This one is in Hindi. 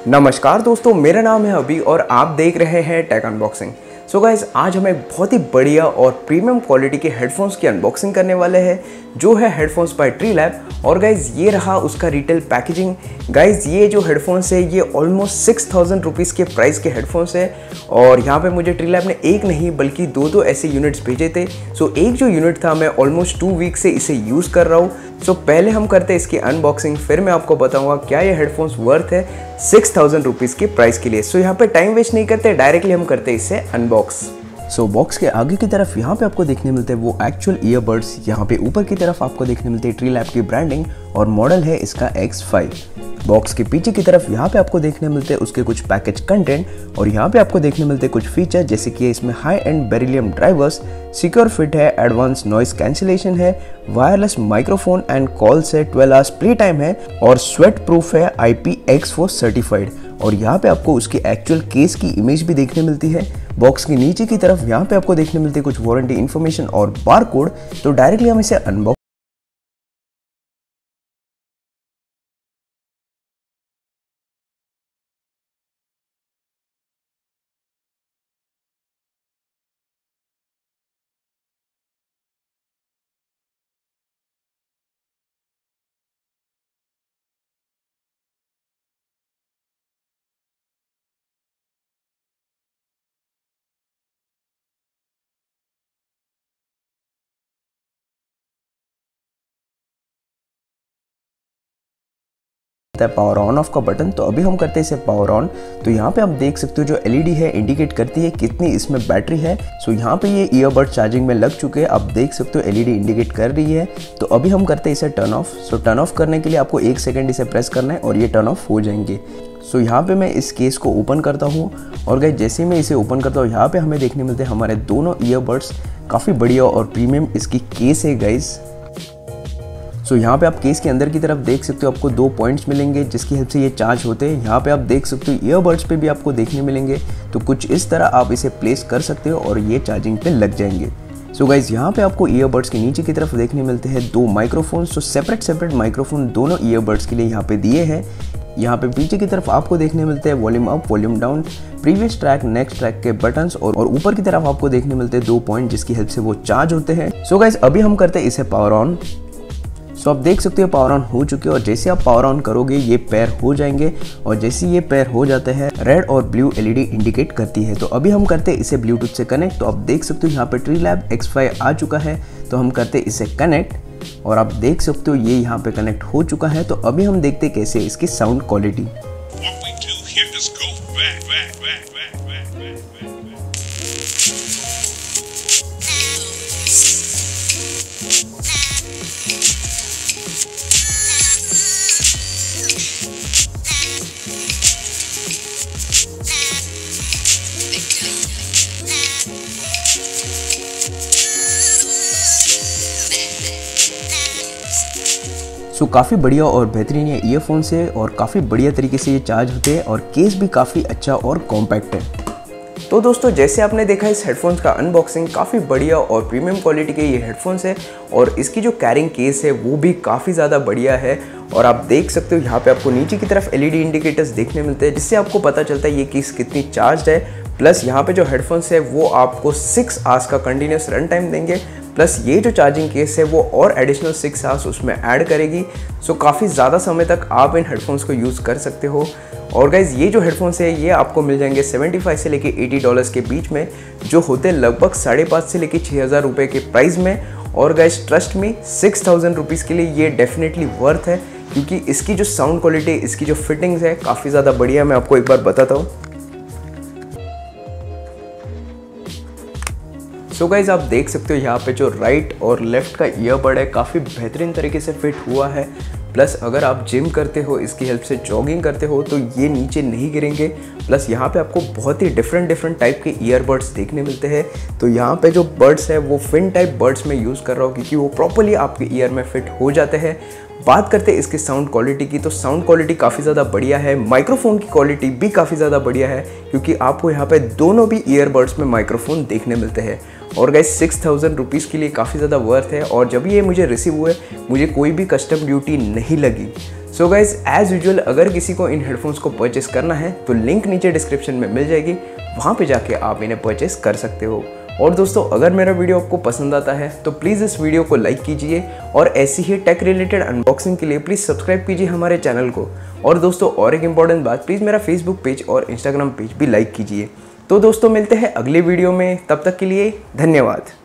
नमस्कार दोस्तों, मेरा नाम है अभी और आप देख रहे हैं टेक अनबॉक्सिंग। सो गाइस, आज हम एक बहुत ही बढ़िया और प्रीमियम क्वालिटी के हेडफोन्स की अनबॉक्सिंग करने वाले हैं, जो है हेडफोन्स बाय ट्री लैब। और गाइस, ये रहा उसका रिटेल पैकेजिंग। गाइस, ये जो हेडफोन्स है ये ऑलमोस्ट 6000 रुपीज़ के प्राइस के हेडफोन्स है। और यहाँ पे मुझे ट्री लैब ने एक नहीं बल्कि दो ऐसे यूनिट्स भेजे थे। सो एक जो यूनिट था मैं ऑलमोस्ट 2 वीक से इसे यूज़ कर रहा हूँ। सो पहले हम करते हैं इसकी अनबॉक्सिंग, फिर मैं आपको बताऊंगा क्या ये हेडफोन्स वर्थ है 6000 रुपीज़ के प्राइस के लिए। सो यहाँ पे टाइम वेस्ट नहीं करते, डायरेक्टली हम करते हैं इसे अनबॉक्स। सो बॉक्स के आगे की तरफ यहाँ पे आपको देखने मिलते हैं वो एक्चुअल ईयरबड्स। यहाँ पे ऊपर की तरफ आपको देखने मिलते हैं ट्री लैब की ब्रांडिंग और मॉडल है इसका X5। बॉक्स के पीछे की तरफ यहाँ पे आपको देखने मिलते हैं उसके कुछ पैकेज कंटेंट और यहाँ पे आपको देखने मिलते हैं कुछ फीचर, जैसे कि इसमें high end beryllium drivers, secure fit है, एडवांस नॉइस कैंसिलेशन है, वायरलेस माइक्रोफोन एंड कॉल्स है, 12 आवर्स प्री टाइम है और स्वेट प्रूफ है, IPX4 सर्टिफाइड। और यहाँ पे आपको उसकी एक्चुअल केस की इमेज भी देखने मिलती है। बॉक्स के नीचे की तरफ यहाँ पे आपको देखने मिलती है कुछ वारंटी इन्फॉर्मेशन और बार कोड। तो डायरेक्टली हम इसे अनबॉक्स पावर ऑन ऑफ का बटन। तो अभी हम करते हैं इसे पावर ऑन। तो यहाँ पे आप देख सकते हो जो LED है इंडिकेट करती है कितनी इसमें बैटरी है। सो यहाँ पे ये ईयरबड चार्जिंग में लग चुके हैं, आप देख सकते हो LED इंडिकेट कर रही है। तो अभी हम करते हैं इसे turn off. So turn off करने के लिए आपको 1 सेकेंड इसे प्रेस करना है और ये टर्न ऑफ हो जाएंगे। सो यहाँ पे मैं इस केस को ओपन करता हूँ और गाइस जैसे मैं इसे ओपन करता हूँ यहाँ पे हमें देखने मिलते हैं हमारे दोनों ईयरबड्स। काफ़ी बढ़िया और प्रीमियम इसकी केस है गाइस। सो यहाँ पे आप केस के अंदर की तरफ देख सकते हो आपको 2 पॉइंट्स मिलेंगे जिसकी हेल्प से ये चार्ज होते हैं। यहाँ पे आप देख सकते हो ईयरबड्स पे भी आपको देखने मिलेंगे। तो कुछ इस तरह आप इसे प्लेस कर सकते हो और ये चार्जिंग पे लग जाएंगे। सो गाइज, यहाँ पे आपको ईयरबड्स के नीचे की तरफ देखने मिलते हैं 2 माइक्रोफोन। सो सेपरेट माइक्रोफोन दोनों ईयरबड्स के लिए यहाँ पे दिए हैं। यहाँ पे पीछे की तरफ आपको देखने मिलते हैं volume up, volume down, previous track, next track के बटन्स और ऊपर की तरफ आपको देखने मिलते हैं 2 पॉइंट जिसकी हेल्प से वो चार्ज होते हैं। सो गाइज, अभी हम करते हैं इसे पावर ऑन। सो आप देख सकते हो पावर ऑन हो चुके हैं और जैसे आप पावर ऑन करोगे ये पैर हो जाएंगे और जैसे ये पैर हो जाते हैं रेड और ब्लू LED इंडिकेट करती है। तो अभी हम करते हैं इसे ब्लूटूथ से कनेक्ट। तो आप देख सकते हो यहाँ पे ट्री लैब X5 आ चुका है। तो हम करते हैं इसे कनेक्ट और आप देख सकते हो ये यहाँ पे कनेक्ट हो चुका है। तो अभी हम देखते हैं कैसे इसकी साउंड क्वालिटी। सो काफ़ी बढ़िया और बेहतरीन ये ईयरफोन्स है और काफ़ी बढ़िया तरीके से ये चार्ज होते हैं और केस भी काफ़ी अच्छा और कॉम्पैक्ट है। तो दोस्तों, जैसे आपने देखा इस हेडफोन्स का अनबॉक्सिंग, काफ़ी बढ़िया और प्रीमियम क्वालिटी के ये हेडफोन्स है और इसकी जो कैरिंग केस है वो भी काफ़ी ज़्यादा बढ़िया है। और आप देख सकते हो यहाँ पे आपको नीचे की तरफ LED इंडिकेटर्स देखने मिलते हैं जिससे आपको पता चलता है ये केस कितनी चार्ज है। प्लस यहाँ पे जो हेडफोन्स है वो आपको 6 आवर्स का कंटिन्यूस रन टाइम देंगे। प्लस ये जो चार्जिंग केस है वो और एडिशनल 6 आवर्स उसमें ऐड करेगी। सो काफ़ी ज़्यादा समय तक आप इन हेडफोन्स को यूज़ कर सकते हो। और गाइज, ये जो हेडफोन्स है ये आपको मिल जाएंगे 75 से लेके $80 के बीच में, जो होते हैं लगभग 5,500 से लेके 6,000 रुपये के प्राइस में। और गाइज, ट्रस्ट मी, 6000 रुपीज़ के लिए ये डेफिनेटली वर्थ है क्योंकि इसकी जो साउंड क्वालिटी, इसकी जो फिटिंग्स है काफ़ी ज़्यादा बढ़िया। मैं आपको एक बार बताता हूँ। सो गाइज, आप देख सकते हो यहाँ पे जो राइट और लेफ्ट का ईयरबड है काफ़ी बेहतरीन तरीके से फिट हुआ है। प्लस अगर आप जिम करते हो, इसकी हेल्प से जॉगिंग करते हो तो ये नीचे नहीं गिरेंगे। प्लस यहाँ पे आपको बहुत ही डिफरेंट टाइप के ईयरबड्स देखने मिलते हैं। तो यहाँ पे जो बड्स है वो फिन टाइप बड्स में यूज़ कर रहा हूँ क्योंकि वो प्रॉपरली आपके ईयर में फिट हो जाते हैं। बात करते हैं इसकी साउंड क्वालिटी की, तो साउंड क्वालिटी काफ़ी ज़्यादा बढ़िया है। माइक्रोफोन की क्वालिटी भी काफ़ी ज़्यादा बढ़िया है क्योंकि आपको यहाँ पे दोनों भी ईयरबड्स में माइक्रोफोन देखने मिलते हैं। और गाइस, 6000 रुपीज़ के लिए काफ़ी ज़्यादा वर्थ है। और जब ये मुझे रिसीव हुए मुझे कोई भी कस्टम ड्यूटी नहीं लगी। सो गाइज एज यूजुअल अगर किसी को इन हेडफोन्स को परचेस करना है तो लिंक नीचे डिस्क्रिप्शन में मिल जाएगी, वहाँ पे जाके आप इन्हें परचेस कर सकते हो। और दोस्तों अगर मेरा वीडियो आपको पसंद आता है तो प्लीज़ इस वीडियो को लाइक कीजिए और ऐसी ही टेक रिलेटेड अनबॉक्सिंग के लिए प्लीज़ सब्सक्राइब कीजिए हमारे चैनल को। और दोस्तों और एक इम्पॉर्टेंट बात, प्लीज़ मेरा फेसबुक पेज और इंस्टाग्राम पेज भी लाइक कीजिए। तो दोस्तों मिलते हैं अगले वीडियो में, तब तक के लिए धन्यवाद।